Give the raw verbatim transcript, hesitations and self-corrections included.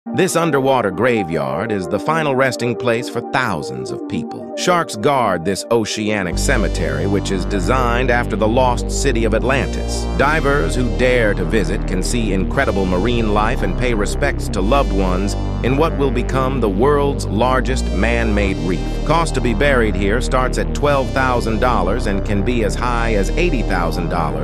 This underwater graveyard is the final resting place for thousands of people. Sharks guard this oceanic cemetery, which is designed after the lost city of Atlantis. Divers who dare to visit can see incredible marine life and pay respects to loved ones in what will become the world's largest man-made reef. Cost to be buried here starts at twelve thousand dollars and can be as high as eighty thousand dollars.